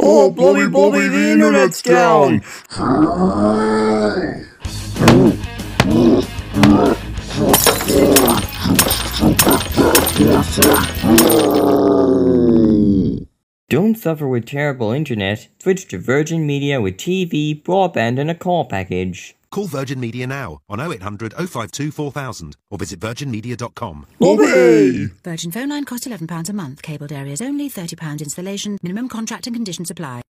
Oh, Blobby, Blobby, the internet's down! Don't suffer with terrible internet. Switch to Virgin Media with TV, broadband and a call package. Call Virgin Media now on 0800 052 4000 or visit virginmedia.com. Blobby! Virgin phone line costs £11 a month. Cabled areas only, £30 installation. Minimum contract and conditions apply.